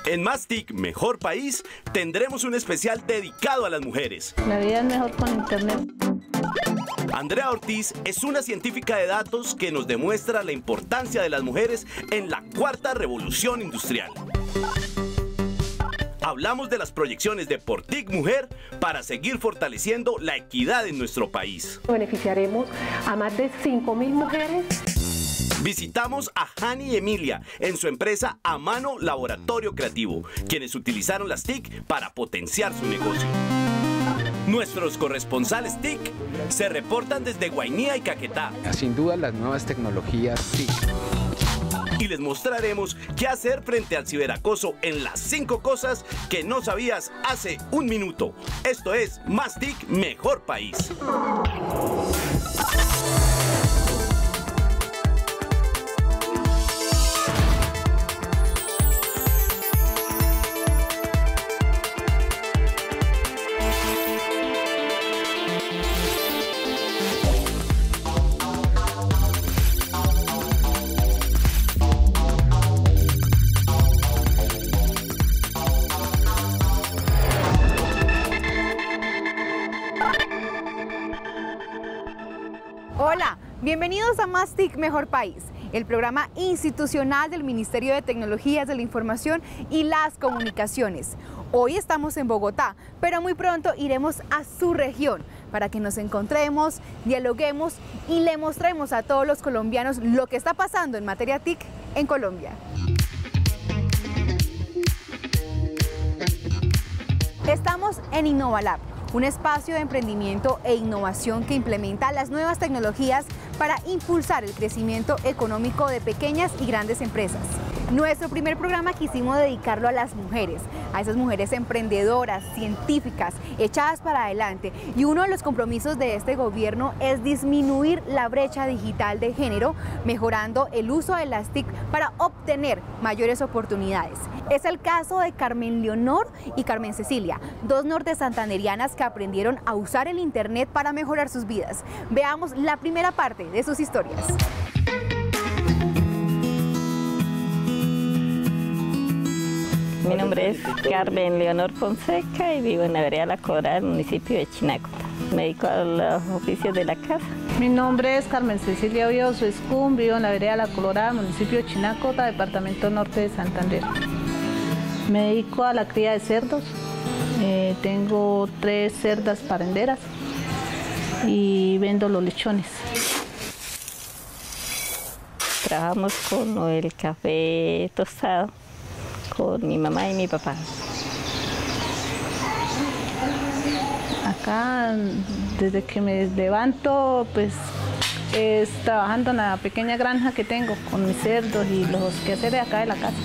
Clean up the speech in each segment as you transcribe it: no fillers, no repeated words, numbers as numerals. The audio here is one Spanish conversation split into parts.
En Más TIC Mejor País tendremos un especial dedicado a las mujeres. La vida es mejor con internet. Andrea Ortiz es una científica de datos que nos demuestra la importancia de las mujeres en la cuarta revolución industrial. Hablamos de las proyecciones de Por TIC Mujer para seguir fortaleciendo la equidad en nuestro país. Beneficiaremos a más de 5.000 mujeres. Visitamos a Hani y Emilia en su empresa Amano Laboratorio Creativo, quienes utilizaron las TIC para potenciar su negocio. Nuestros corresponsales TIC se reportan desde Guainía y Caquetá. Sin duda las nuevas tecnologías TIC. Y les mostraremos qué hacer frente al ciberacoso en las 5 cosas que no sabías hace un minuto. Esto es Más TIC Mejor País. Hola, bienvenidos a Más TIC Mejor País, el programa institucional del Ministerio de Tecnologías de la Información y las Comunicaciones. Hoy estamos en Bogotá, pero muy pronto iremos a su región para que nos encontremos, dialoguemos y le mostremos a todos los colombianos lo que está pasando en materia TIC en Colombia. Estamos en InnovaLab, un espacio de emprendimiento e innovación que implementa las nuevas tecnologías para impulsar el crecimiento económico de pequeñas y grandes empresas. Nuestro primer programa quisimos dedicarlo a las mujeres, a esas mujeres emprendedoras, científicas, echadas para adelante. Y uno de los compromisos de este gobierno es disminuir la brecha digital de género, mejorando el uso de las TIC para obtener mayores oportunidades. Es el caso de Carmen Leonor y Carmen Cecilia, dos norte-santanderianas que aprendieron a usar el internet para mejorar sus vidas. Veamos la primera parte de sus historias. Mi nombre es Carmen Leonor Fonseca y vivo en la vereda La Colorada, del municipio de Chinacota. Me dedico a los oficios de la casa. Mi nombre es Carmen Cecilia Bioso Escún, vivo en la vereda La Colorada, municipio de Chinacota, departamento norte de Santander. Me dedico a la cría de cerdos. Tengo 3 cerdas parenderas y vendo los lechones. Trabajamos con el café tostado con mi mamá y mi papá. Acá, desde que me levanto, pues es trabajando en la pequeña granja que tengo con mis cerdos y los quehaceres acá de la casa.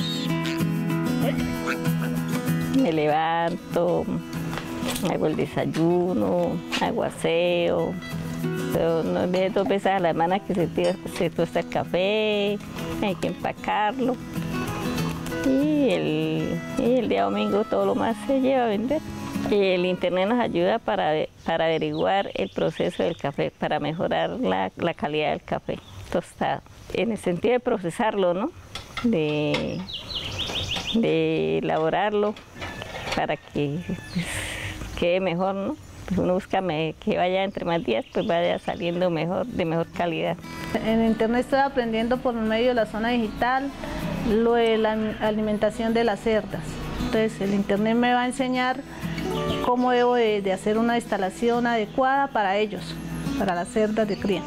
Me levanto, hago el desayuno, hago aseo. Nos ve 2 veces a la semana que se tuesta el café, hay que empacarlo. Y el día domingo todo lo más se lleva a vender. El internet nos ayuda para averiguar el proceso del café, para mejorar la calidad del café tostado. En el sentido de procesarlo, ¿no? De elaborarlo para que pues, quede mejor, ¿no? Pues uno busca que vaya entre más días, pues vaya saliendo mejor, de mejor calidad. En internet estoy aprendiendo por medio de la zona digital lo de la alimentación de las cerdas. Entonces el internet me va a enseñar cómo debo de hacer una instalación adecuada para ellos, para las cerdas de cría.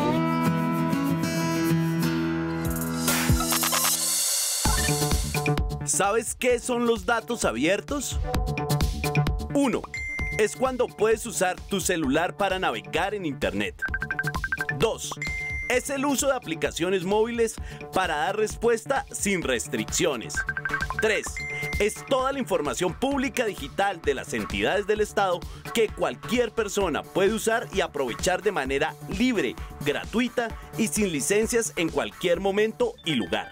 ¿Sabes qué son los datos abiertos? 1. Es cuando puedes usar tu celular para navegar en internet. 2. Es el uso de aplicaciones móviles para dar respuesta sin restricciones. 3. Es toda la información pública digital de las entidades del Estado que cualquier persona puede usar y aprovechar de manera libre, gratuita y sin licencias en cualquier momento y lugar.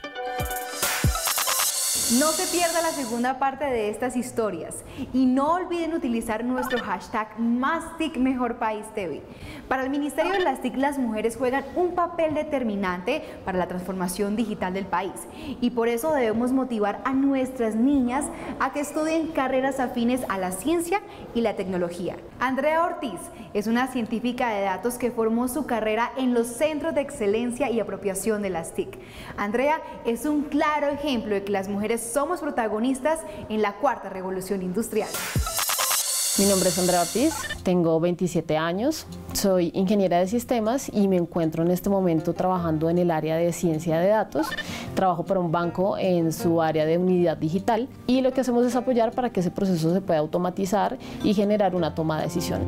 No se pierda la segunda parte de estas historias y no olviden utilizar nuestro hashtag MásTIC Mejor País TV Para el Ministerio de las TIC, las mujeres juegan un papel determinante para la transformación digital del país y por eso debemos motivar a nuestras niñas a que estudien carreras afines a la ciencia y la tecnología. Andrea Ortiz es una científica de datos que formó su carrera en los Centros de Excelencia y Apropiación de las TIC. Andrea es un claro ejemplo de que las mujeres somos protagonistas en la cuarta revolución industrial. Mi nombre es Andrea Ortiz, tengo 27 años, soy ingeniera de sistemas y me encuentro en este momento trabajando en el área de ciencia de datos. Trabajo para un banco en su área de unidad digital y lo que hacemos es apoyar para que ese proceso se pueda automatizar y generar una toma de decisiones.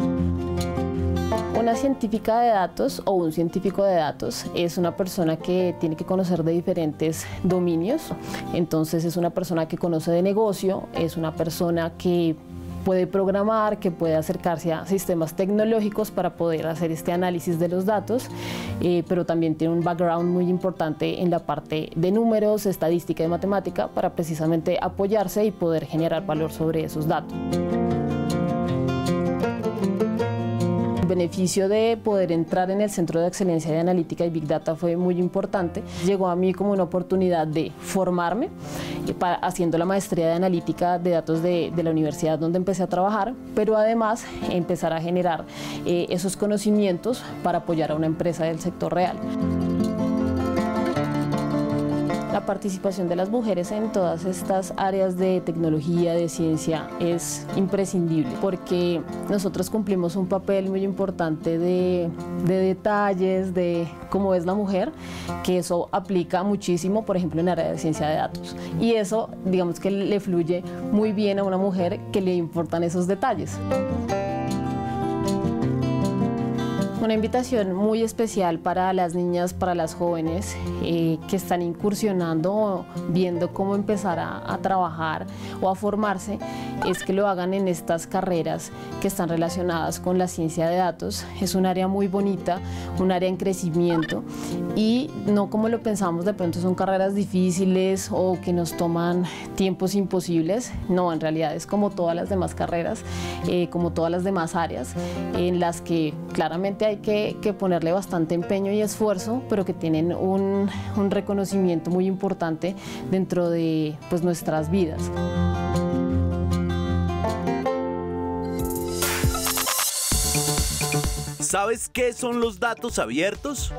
Una científica de datos o un científico de datos es una persona que tiene que conocer de diferentes dominios, entonces es una persona que conoce de negocio, es una persona que puede programar, que puede acercarse a sistemas tecnológicos para poder hacer este análisis de los datos, pero también tiene un background muy importante en la parte de números, estadística y matemática para precisamente apoyarse y poder generar valor sobre esos datos. El beneficio de poder entrar en el Centro de Excelencia de Analítica y Big Data fue muy importante. Llegó a mí como una oportunidad de formarme haciendo la maestría de Analítica de Datos de la universidad donde empecé a trabajar, pero además empezar a generar esos conocimientos para apoyar a una empresa del sector real. La participación de las mujeres en todas estas áreas de tecnología, de ciencia, es imprescindible porque nosotros cumplimos un papel muy importante de detalles, de cómo es la mujer, que eso aplica muchísimo, por ejemplo, en el área de ciencia de datos. Y eso, digamos que le fluye muy bien a una mujer que le importan esos detalles. Una invitación muy especial para las niñas, para las jóvenes que están incursionando, viendo cómo empezar a trabajar o a formarse, es que lo hagan en estas carreras que están relacionadas con la ciencia de datos. Es un área muy bonita, un área en crecimiento y no como lo pensamos, de pronto son carreras difíciles o que nos toman tiempos imposibles. No, en realidad es como todas las demás carreras, como todas las demás áreas en las que claramente hay que ponerle bastante empeño y esfuerzo, pero que tienen un reconocimiento muy importante dentro de nuestras vidas. ¿Sabes qué son los datos abiertos?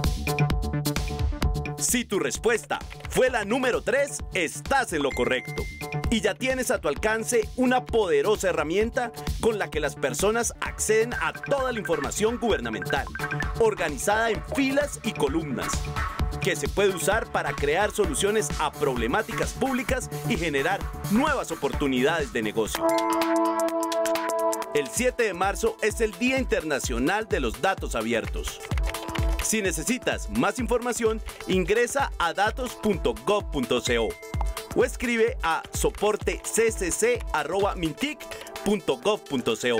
Si tu respuesta fue la número 3, estás en lo correcto. Y ya tienes a tu alcance una poderosa herramienta con la que las personas acceden a toda la información gubernamental, organizada en filas y columnas, que se puede usar para crear soluciones a problemáticas públicas y generar nuevas oportunidades de negocio. El 7 de marzo es el Día Internacional de los Datos Abiertos. Si necesitas más información, ingresa a datos.gov.co o escribe a soportecc@mintic.gov.co.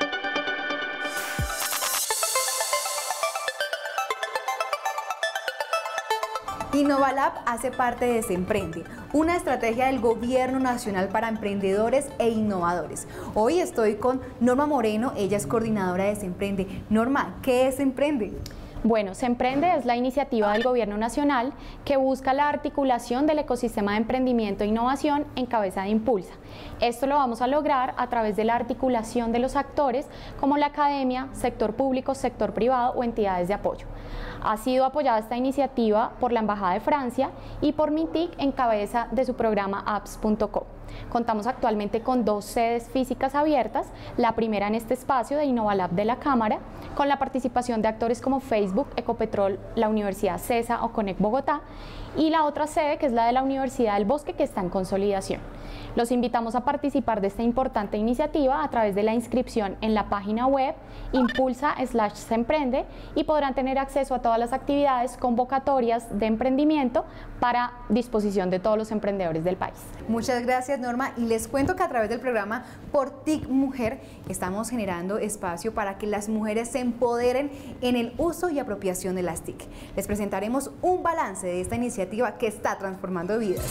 Innovalab hace parte de Semprende, una estrategia del Gobierno Nacional para emprendedores e innovadores. Hoy estoy con Norma Moreno, ella es coordinadora de Semprende. Norma, ¿qué es Semprende? Bueno, Semprende es la iniciativa del Gobierno Nacional que busca la articulación del ecosistema de emprendimiento e innovación en cabeza de Impulsa. Esto lo vamos a lograr a través de la articulación de los actores como la academia, sector público, sector privado o entidades de apoyo. Ha sido apoyada esta iniciativa por la Embajada de Francia y por Mintic en cabeza de su programa apps.co. Contamos actualmente con 2 sedes físicas abiertas, la primera en este espacio de Innovalab de la Cámara, con la participación de actores como Facebook, Ecopetrol, la Universidad CESA o Conec Bogotá, y la otra sede que es la de la Universidad del Bosque, que está en consolidación. Los invitamos a participar de esta importante iniciativa a través de la inscripción en la página web impulsa/semprende y podrán tener acceso a todas las actividades convocatorias de emprendimiento para disposición de todos los emprendedores del país. Muchas gracias, Norma, y les cuento que a través del programa Por TIC Mujer estamos generando espacio para que las mujeres se empoderen en el uso y apropiación de las TIC. Les presentaremos un balance de esta iniciativa que está transformando vidas.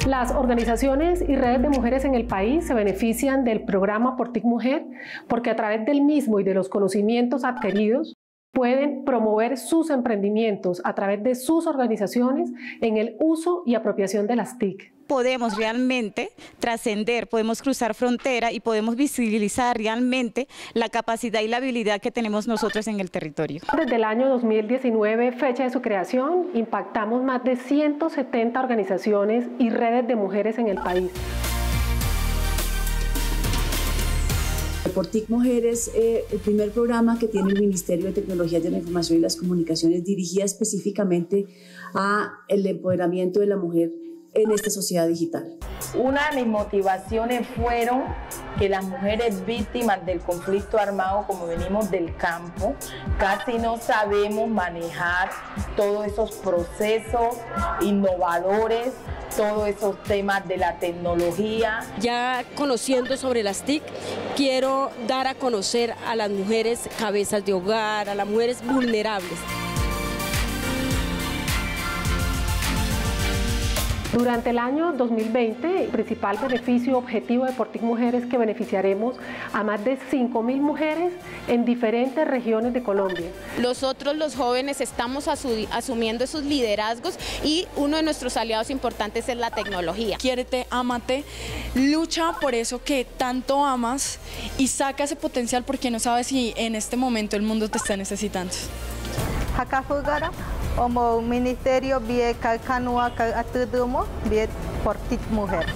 Las organizaciones y redes de mujeres en el país se benefician del programa Por TIC Mujer porque a través del mismo y de los conocimientos adquiridos pueden promover sus emprendimientos a través de sus organizaciones en el uso y apropiación de las TIC. Podemos realmente trascender, podemos cruzar frontera y podemos visibilizar realmente la capacidad y la habilidad que tenemos nosotros en el territorio. Desde el año 2019, fecha de su creación, impactamos más de 170 organizaciones y redes de mujeres en el país. Por TIC Mujer es el primer programa que tiene el Ministerio de Tecnologías de la Información y las Comunicaciones dirigida específicamente al empoderamiento de la mujer en esta sociedad digital. Una de mis motivaciones fueron que las mujeres víctimas del conflicto armado, como venimos del campo, casi no sabemos manejar todos esos procesos innovadores, todos esos temas de la tecnología. Ya conociendo sobre las TIC, quiero dar a conocer a las mujeres cabezas de hogar, a las mujeres vulnerables. Durante el año 2020, el principal beneficio objetivo de Por TIC Mujer es que beneficiaremos a más de 5.000 mujeres en diferentes regiones de Colombia. Nosotros los jóvenes estamos asumiendo esos liderazgos y uno de nuestros aliados importantes es la tecnología. Quiérete, ámate, lucha por eso que tanto amas y saca ese potencial porque no sabes si en este momento el mundo te está necesitando. Como ministerio biar kanua atudumo biar Por TIC Mujer.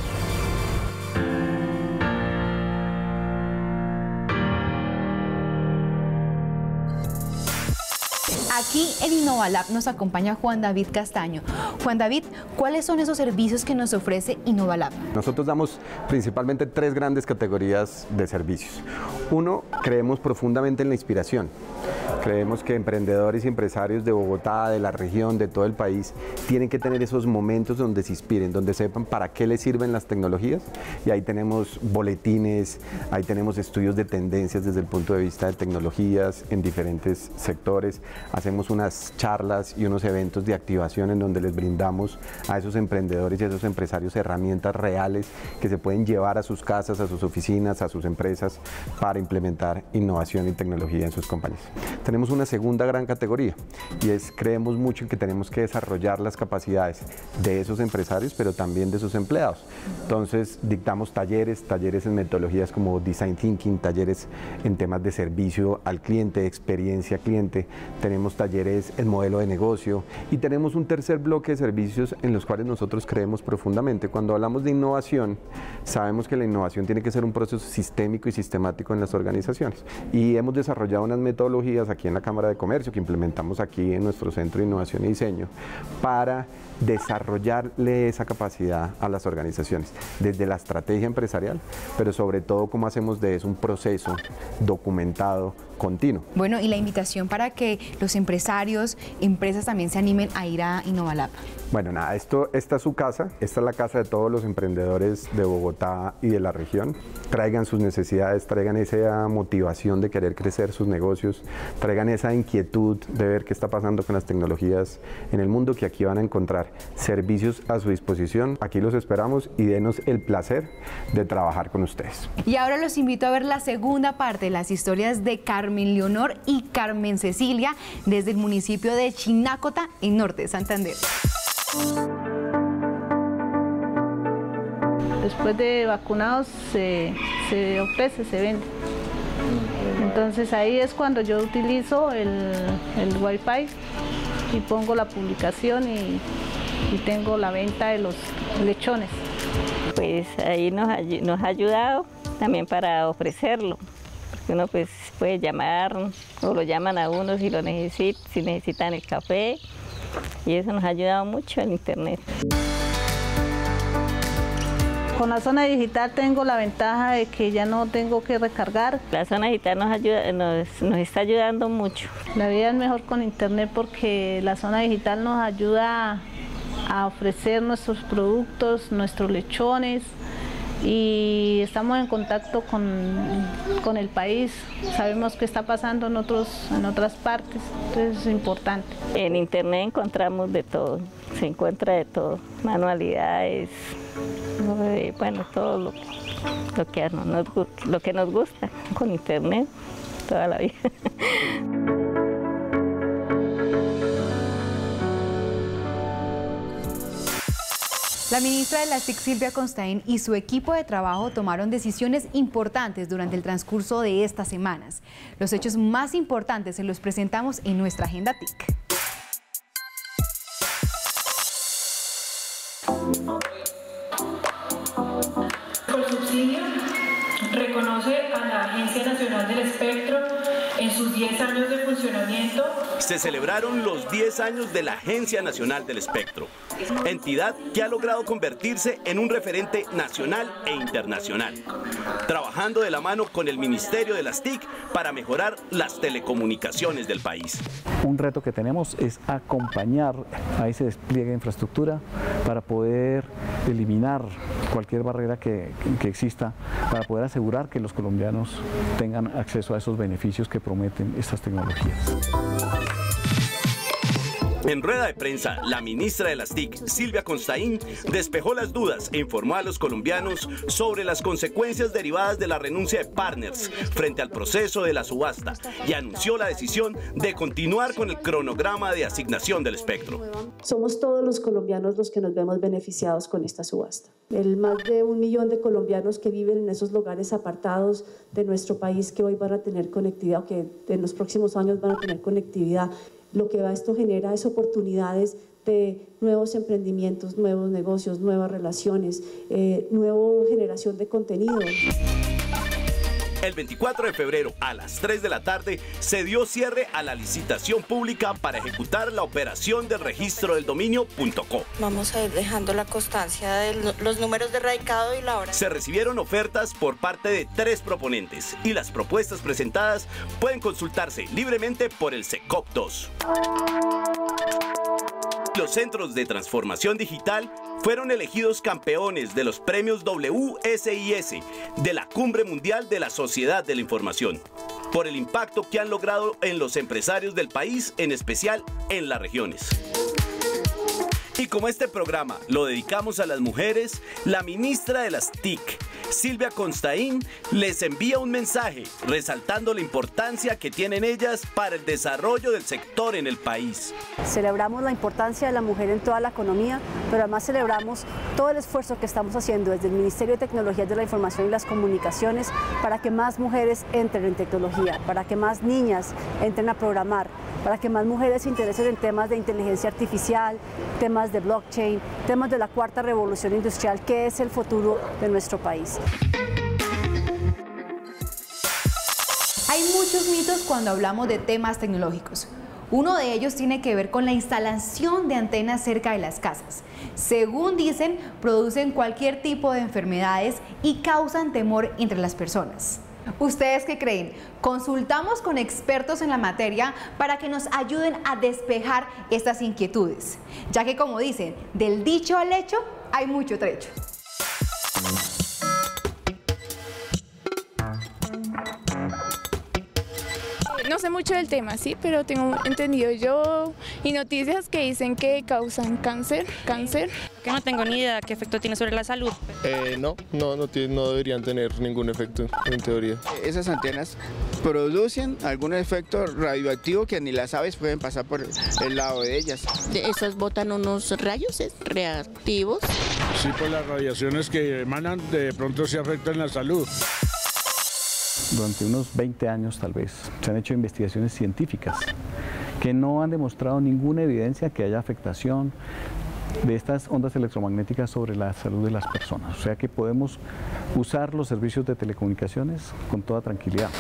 Aquí en Innovalab nos acompaña Juan David Castaño. Juan David, ¿cuáles son esos servicios que nos ofrece Innovalab? Nosotros damos principalmente 3 grandes categorías de servicios. Uno, creemos profundamente en la inspiración. Creemos que emprendedores y empresarios de Bogotá, de la región, de todo el país, tienen que tener esos momentos donde se inspiren, donde sepan para qué les sirven las tecnologías. Y ahí tenemos boletines, ahí tenemos estudios de tendencias desde el punto de vista de tecnologías en diferentes sectores. Hacemos unas charlas y unos eventos de activación en donde les brindamos a esos emprendedores y a esos empresarios herramientas reales que se pueden llevar a sus casas, a sus oficinas, a sus empresas para implementar innovación y tecnología en sus compañías. Tenemos una segunda gran categoría y es creemos mucho en que tenemos que desarrollar las capacidades de esos empresarios pero también de sus empleados. Entonces dictamos talleres en metodologías como Design Thinking, talleres en temas de servicio al cliente, experiencia cliente, tenemos talleres en modelo de negocio y tenemos un tercer bloque de servicios en los cuales nosotros creemos profundamente. Cuando hablamos de innovación, sabemos que la innovación tiene que ser un proceso sistémico y sistemático en las organizaciones y hemos desarrollado unas metodologías aquí en la Cámara de Comercio que implementamos aquí en nuestro Centro de Innovación y Diseño para desarrollarle esa capacidad a las organizaciones, desde la estrategia empresarial, pero sobre todo cómo hacemos de eso un proceso documentado, continuo. Bueno, y la invitación para que los empresarios, empresas también se animen a ir a Innovalab. Bueno, nada, esta es su casa, esta es la casa de todos los emprendedores de Bogotá y de la región. Traigan sus necesidades, traigan esa motivación de querer crecer sus negocios, traigan esa inquietud de ver qué está pasando con las tecnologías en el mundo, que aquí van a encontrar servicios a su disposición. Aquí los esperamos y denos el placer de trabajar con ustedes. Y ahora los invito a ver la segunda parte de las historias de Carmen Leonor y Carmen Cecilia desde el municipio de Chinácota, en norte de Santander. Después de vacunados se ofrece, se vende. Entonces ahí es cuando yo utilizo el Wi-Fi y pongo la publicación y tengo la venta de los lechones. Pues ahí nos ha ayudado también para ofrecerlo. Porque uno pues puede llamar o lo llaman a uno si lo necesita, si necesitan el café. Y eso nos ha ayudado mucho en internet. Con la zona digital tengo la ventaja de que ya no tengo que recargar. La zona digital nos está ayudando mucho. La vida es mejor con internet porque la zona digital nos ayuda a ofrecer nuestros productos, nuestros lechones, y estamos en contacto con el país, sabemos qué está pasando en otras partes, entonces es importante. En internet encontramos de todo. se encuentra de todo, manualidades, bueno, todo lo que nos gusta con internet toda la vida. La ministra de las TIC, Silvia Constaín, y su equipo de trabajo tomaron decisiones importantes durante el transcurso de estas semanas. Los hechos más importantes se los presentamos en nuestra agenda TIC. Colsubsidio reconoce a la Agencia Nacional del Espectro en sus 10 años de funcionamiento. Se celebraron los 10 años de la Agencia Nacional del Espectro, entidad que ha logrado convertirse en un referente nacional e internacional, trabajando de la mano con el Ministerio de las TIC para mejorar las telecomunicaciones del país. Un reto que tenemos es acompañar a ese despliegue de infraestructura para poder eliminar cualquier barrera que exista, para poder asegurar que los colombianos tengan acceso a esos beneficios que prometen estas tecnologías. En rueda de prensa, la ministra de las TIC, Silvia Constaín, despejó las dudas e informó a los colombianos sobre las consecuencias derivadas de la renuncia de Partners frente al proceso de la subasta y anunció la decisión de continuar con el cronograma de asignación del espectro. Somos todos los colombianos los que nos vemos beneficiados con esta subasta. El más de 1 millón de colombianos que viven en esos lugares apartados de nuestro país que hoy van a tener conectividad, o que en los próximos años van a tener conectividad. Lo que esto genera es oportunidades de nuevos emprendimientos, nuevos negocios, nuevas relaciones, nueva generación de contenido. El 24 de febrero a las 3 de la tarde se dio cierre a la licitación pública para ejecutar la operación del registro del dominio.co. Vamos a ir dejando la constancia de los números de radicado y la hora. Se recibieron ofertas por parte de 3 proponentes y las propuestas presentadas pueden consultarse libremente por el SECOP2. Los centros de transformación digital fueron elegidos campeones de los premios WSIS de la Cumbre Mundial de la Sociedad de la Información, por el impacto que han logrado en los empresarios del país, en especial en las regiones. Y como este programa lo dedicamos a las mujeres, la ministra de las TIC, Silvia Constaín, les envía un mensaje resaltando la importancia que tienen ellas para el desarrollo del sector en el país. Celebramos la importancia de la mujer en toda la economía, pero además celebramos todo el esfuerzo que estamos haciendo desde el Ministerio de Tecnologías de la Información y las Comunicaciones para que más mujeres entren en tecnología, para que más niñas entren a programar, para que más mujeres se interesen en temas de inteligencia artificial, temas de blockchain, temas de la cuarta revolución industrial, que es el futuro de nuestro país. Hay muchos mitos cuando hablamos de temas tecnológicos. Uno de ellos tiene que ver con la instalación de antenas cerca de las casas. Según dicen, producen cualquier tipo de enfermedades y causan temor entre las personas. ¿Ustedes qué creen? Consultamos con expertos en la materia para que nos ayuden a despejar estas inquietudes, ya que, como dicen, del dicho al hecho hay mucho trecho. No sé mucho del tema, sí, pero tengo entendido yo y noticias que dicen que causan cáncer. Que no tengo ni idea de qué efecto tiene sobre la salud. No deberían tener ningún efecto en teoría. Esas antenas producen algún efecto radioactivo que ni las aves pueden pasar por el lado de ellas. Esas botan unos rayos reactivos. Sí, por las radiaciones que emanan de pronto se afectan la salud. Durante unos 20 años tal vez se han hecho investigaciones científicas que no han demostrado ninguna evidencia que haya afectación de estas ondas electromagnéticas sobre la salud de las personas. O sea que podemos usar los servicios de telecomunicaciones con toda tranquilidad.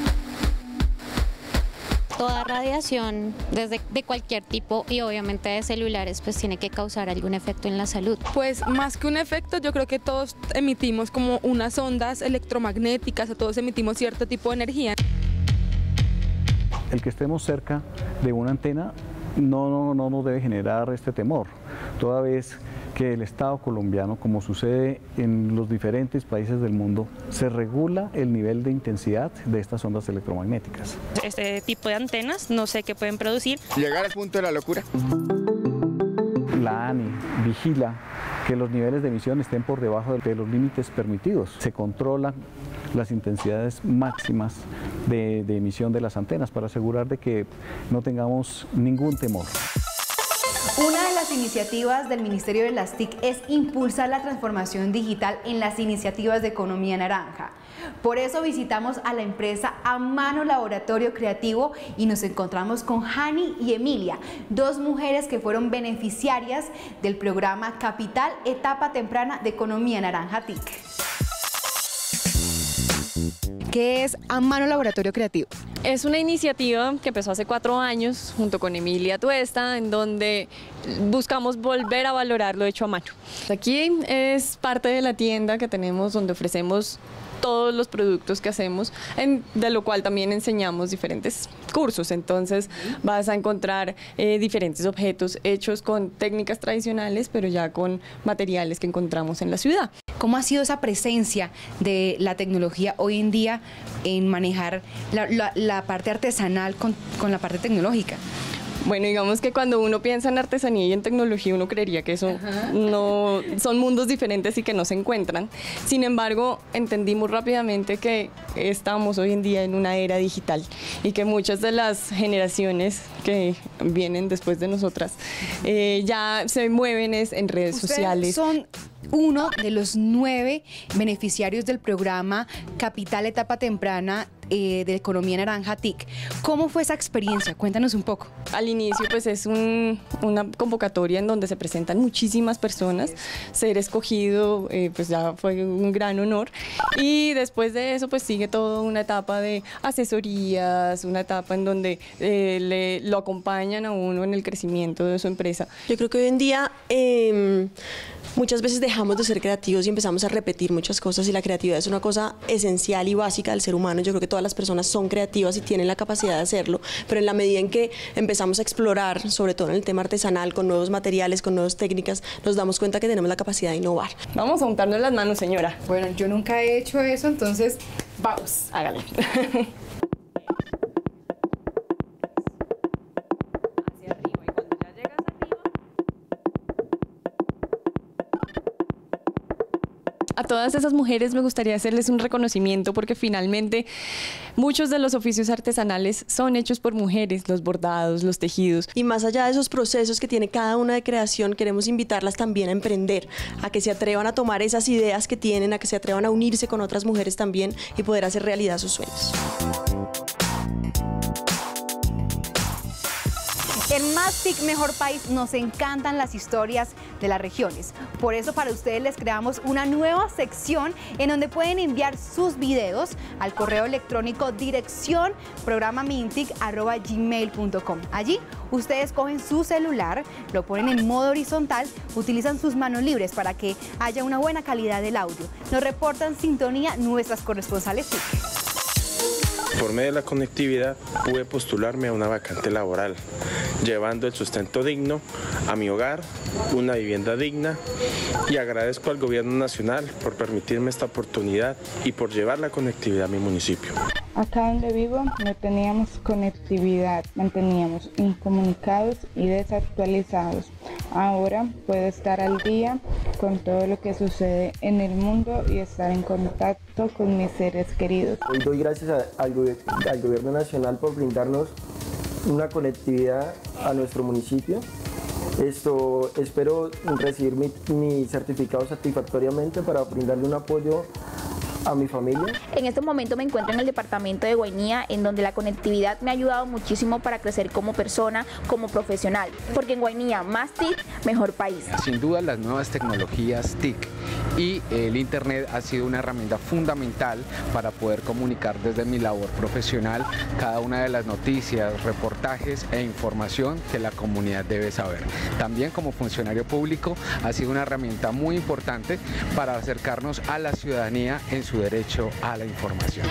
Toda radiación de cualquier tipo y obviamente de celulares pues tiene que causar algún efecto en la salud. Pues más que un efecto, yo creo que todos emitimos como unas ondas electromagnéticas o todos emitimos cierto tipo de energía. El que estemos cerca de una antena no nos debe generar este temor, toda vez que el Estado colombiano, como sucede en los diferentes países del mundo, se regula el nivel de intensidad de estas ondas electromagnéticas. Este tipo de antenas no sé qué pueden producir. Llegar al punto de la locura. La ANI vigila que los niveles de emisión estén por debajo de los límites permitidos. Se controlan las intensidades máximas de emisión de las antenas para asegurar de que no tengamos ningún temor. Una de las iniciativas del Ministerio de las TIC es impulsar la transformación digital en las iniciativas de economía naranja. Por eso visitamos a la empresa Amano Laboratorio Creativo y nos encontramos con Hani y Emilia, dos mujeres que fueron beneficiarias del programa Capital Etapa Temprana de Economía Naranja TIC. ¿Qué es Amano Laboratorio Creativo? Es una iniciativa que empezó hace 4 años junto con Emilia Tuesta, en donde buscamos volver a valorar lo hecho a mano. Aquí es parte de la tienda que tenemos donde ofrecemos todos los productos que hacemos, de lo cual también enseñamos diferentes cursos. Entonces vas a encontrar diferentes objetos hechos con técnicas tradicionales, pero ya con materiales que encontramos en la ciudad. ¿Cómo ha sido esa presencia de la tecnología hoy en día en manejar la parte artesanal con la parte tecnológica? Bueno, digamos que cuando uno piensa en artesanía y en tecnología, uno creería que eso no son mundos diferentes y que no se encuentran. Sin embargo, entendimos rápidamente que estamos hoy en día en una era digital y que muchas de las generaciones que vienen después de nosotras ya se mueven en redes sociales. Son uno de los 9 beneficiarios del programa Capital Etapa Temprana de Economía Naranja TIC. ¿Cómo fue esa experiencia? Cuéntanos un poco. Al inicio pues es una convocatoria en donde se presentan muchísimas personas. Ser escogido pues ya fue un gran honor, y después de eso pues sigue toda una etapa de asesorías, una etapa en donde lo acompañan a uno en el crecimiento de su empresa. Yo creo que hoy en día muchas veces dejamos de ser creativos y empezamos a repetir muchas cosas, y la creatividad es una cosa esencial y básica del ser humano. Yo creo que todas las personas son creativas y tienen la capacidad de hacerlo, pero en la medida en que empezamos a explorar, sobre todo en el tema artesanal, con nuevos materiales, con nuevas técnicas, nos damos cuenta que tenemos la capacidad de innovar. Vamos a untarnos las manos, señora. Bueno, yo nunca he hecho eso, entonces vamos. Hágale. A todas esas mujeres me gustaría hacerles un reconocimiento, porque finalmente muchos de los oficios artesanales son hechos por mujeres, los bordados, los tejidos. Y más allá de esos procesos que tiene cada una de creación, queremos invitarlas también a emprender, a que se atrevan a tomar esas ideas que tienen, a que se atrevan a unirse con otras mujeres también y poder hacer realidad sus sueños. En Más TIC Mejor País nos encantan las historias de las regiones. Por eso para ustedes les creamos una nueva sección en donde pueden enviar sus videos al correo electrónico dirección programamintic@gmail.com. Allí ustedes cogen su celular, lo ponen en modo horizontal, utilizan sus manos libres para que haya una buena calidad del audio. Nos reportan sintonía nuestras corresponsales TIC. Por medio de la conectividad pude postularme a una vacante laboral, llevando el sustento digno a mi hogar, una vivienda digna, y agradezco al Gobierno Nacional por permitirme esta oportunidad y por llevar la conectividad a mi municipio. Acá donde vivo no teníamos conectividad, manteníamos incomunicados y desactualizados. Ahora puedo estar al día con todo lo que sucede en el mundo y estar en contacto con mis seres queridos. Hoy doy gracias al Gobierno Nacional por brindarnos una conectividad a nuestro municipio. Espero recibir mi certificado satisfactoriamente para brindarle un apoyo a mi familia. En este momento me encuentro en el departamento de Guainía, en donde la conectividad me ha ayudado muchísimo para crecer como persona, como profesional, porque en Guainía, más TIC, mejor país. Sin duda, las nuevas tecnologías TIC y el Internet ha sido una herramienta fundamental para poder comunicar desde mi labor profesional cada una de las noticias, reportajes e información que la comunidad debe saber. También como funcionario público ha sido una herramienta muy importante para acercarnos a la ciudadanía en su derecho a la información.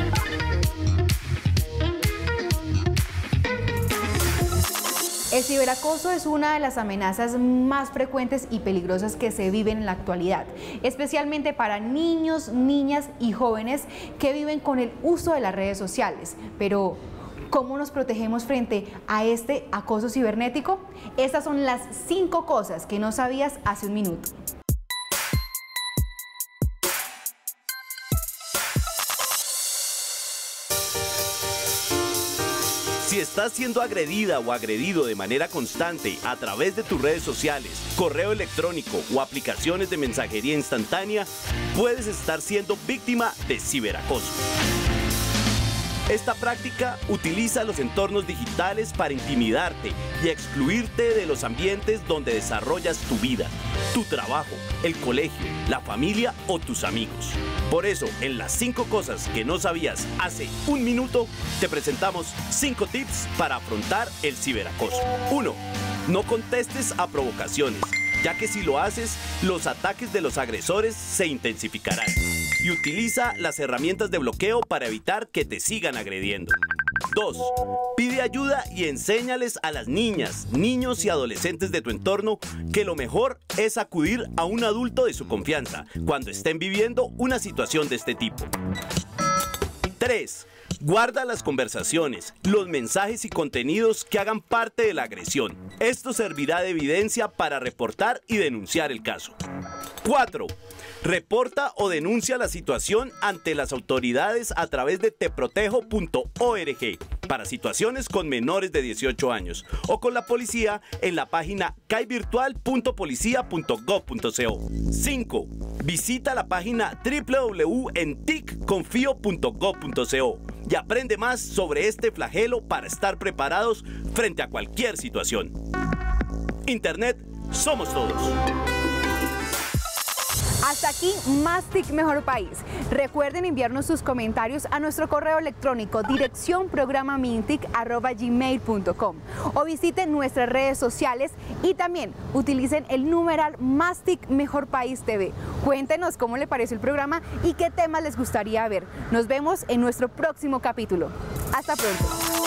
El ciberacoso es una de las amenazas más frecuentes y peligrosas que se viven en la actualidad, especialmente para niños, niñas y jóvenes que viven con el uso de las redes sociales. Pero, ¿Cómo nos protegemos frente a este acoso cibernético? Estas son las 5 cosas que no sabías hace un minuto. Si estás siendo agredida o agredido de manera constante a través de tus redes sociales, correo electrónico o aplicaciones de mensajería instantánea, puedes estar siendo víctima de ciberacoso. Esta práctica utiliza los entornos digitales para intimidarte y excluirte de los ambientes donde desarrollas tu vida, tu trabajo, el colegio, la familia o tus amigos. Por eso, en las 5 cosas que no sabías hace un minuto, te presentamos 5 tips para afrontar el ciberacoso. 1. No contestes a provocaciones, ya que si lo haces, los ataques de los agresores se intensificarán. Y utiliza las herramientas de bloqueo para evitar que te sigan agrediendo. 2. Pide ayuda y enséñales a las niñas, niños y adolescentes de tu entorno que lo mejor es acudir a un adulto de su confianza cuando estén viviendo una situación de este tipo. 3. Guarda las conversaciones, los mensajes y contenidos que hagan parte de la agresión. Esto servirá de evidencia para reportar y denunciar el caso. 4. Reporta o denuncia la situación ante las autoridades a través de teprotejo.org para situaciones con menores de 18 años o con la policía en la página caivirtual.policia.gov.co. 5. Visita la página www.enticconfio.gov.co y aprende más sobre este flagelo para estar preparados frente a cualquier situación. Internet, somos todos. Hasta aquí Más TIC Mejor País. Recuerden enviarnos sus comentarios a nuestro correo electrónico direccionprogramamintic@gmail.com o visiten nuestras redes sociales y también utilicen el numeral Más TIC Mejor País TV. Cuéntenos cómo le pareció el programa y qué temas les gustaría ver. Nos vemos en nuestro próximo capítulo. Hasta pronto.